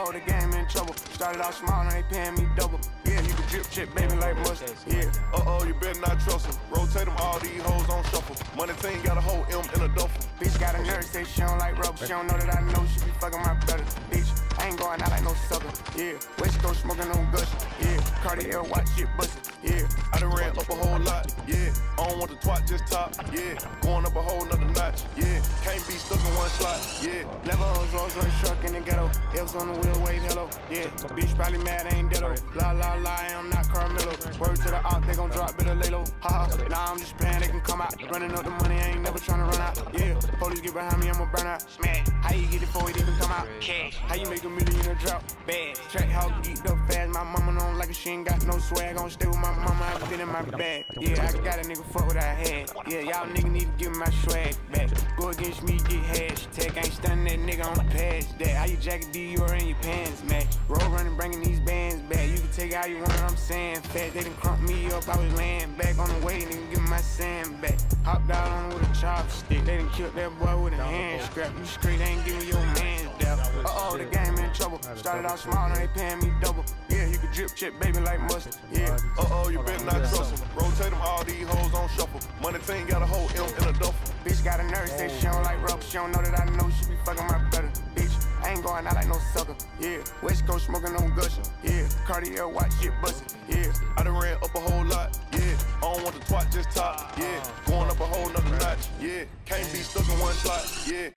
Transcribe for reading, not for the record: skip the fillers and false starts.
the game in trouble. Started out small, now they paying me double. Yeah, you can drip chip, baby, like mustard. Yeah. You better not trust them. Rotate them, all these hoes on shuffle. Money thing got a whole M in a duffel. Bitch got a nurse, say she don't like rubber. She don't know that I know she be fucking my brother. Bitch, I ain't going out like no sucker. Yeah, West Coast smoking on gush. Yeah, Cartier watch shit bustin'. Yeah, I done ran up a whole lot. Yeah, I don't want the twat, just top. Yeah, going up a whole nother notch. Yeah, can't be stuck in one slot. Yeah, never hoes, Rolls Royce truck in the ghetto. F's on the wheel, wave hello. Yeah, bitch probably mad, I ain't deado. La la la, I'm not Carmelo. Word to the op, they gon' drop, better lay low. Ha ha, nah, I'm just playing, they can come out. Running up the money, I ain't never tryna run out. Yeah, police get behind me, I'ma burn out. Smash, how you get it before it even come out? Cash, how you make $1 million in a drought? Bad, track house geeked up fast. My mama don't like it, she ain't got no swag. Gon' stay with my mama, I been in my bag. Yeah, I got a nigga fuck what I had. Yeah, y'all niggas need to give me my swag back. Go against me, get hashtag. Ain't stunning that nigga on the past that. How you jacket D, you are in your pants, man. Roll running, bringing these bands back. You can take it how you want it, I'm saying. Fat, they done crump me up, I was laying back on the way, nigga, give me my sand back. Hopped out on it with a chopstick. They done killed that boy with a hand scrap. You straight ain't giving your man's down. The game in trouble. Started out small, now they paying me double. Yeah, you can drip chip, baby, like mustard. Yeah. You better not trust them. Rotate them, all these hoes on shuffle. Money thing got a whole M in a duffel. Bitch got a nurse, say she don't like rubber. She don't know that I know she be fucking my brother. Bitch, I ain't going out like no sucker. Yeah, West Coast smoking on gushing. Yeah, Cartier watch shit bustin'. Yeah, I done ran up a whole lot. Yeah, I don't want the twat, just top. Yeah, going up a whole nother notch. Yeah, can't be stuck in one slot. Yeah.